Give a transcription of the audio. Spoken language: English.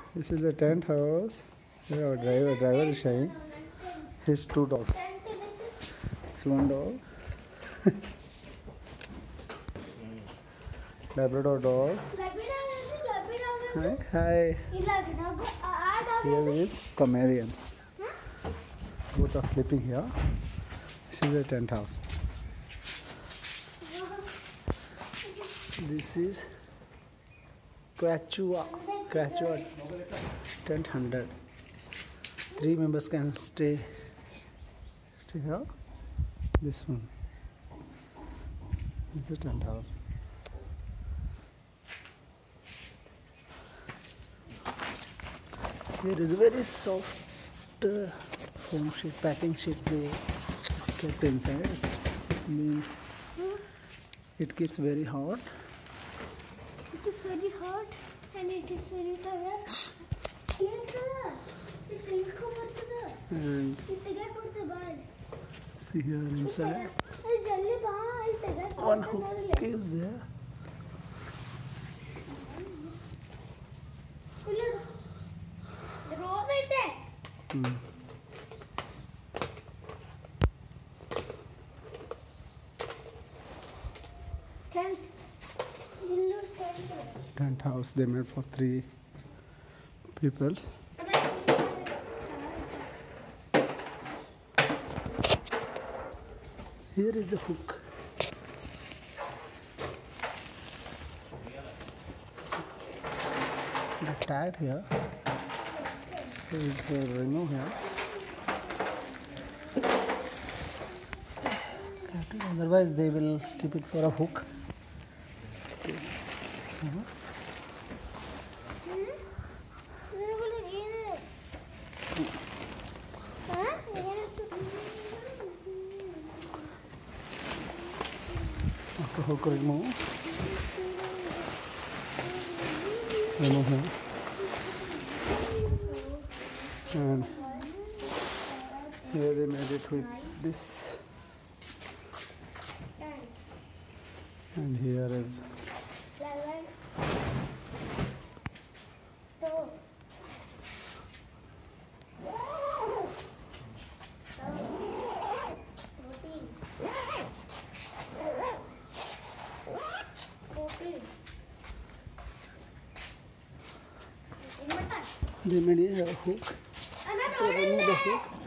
This is a tent house. Here our driver is showing his two dogs. It's one dog, Labrador dog. Hi. Here is Pomeranian. Both are sleeping here. This is a tent house. This is Quechua tent 100. 3 members can stay here. This one is the tent house. Here is a very soft foam sheet, packing sheet they kept inside. It gets very hot. It is very hot and it is very tired. And see here inside, one hook is there. Tent house they made for 3 people. Here is the hook. The tag here. Here is the remove here. Otherwise they will keep it for a hook. After hook remove here, and here they made it with this, and here is they made a hook. So remove the hook.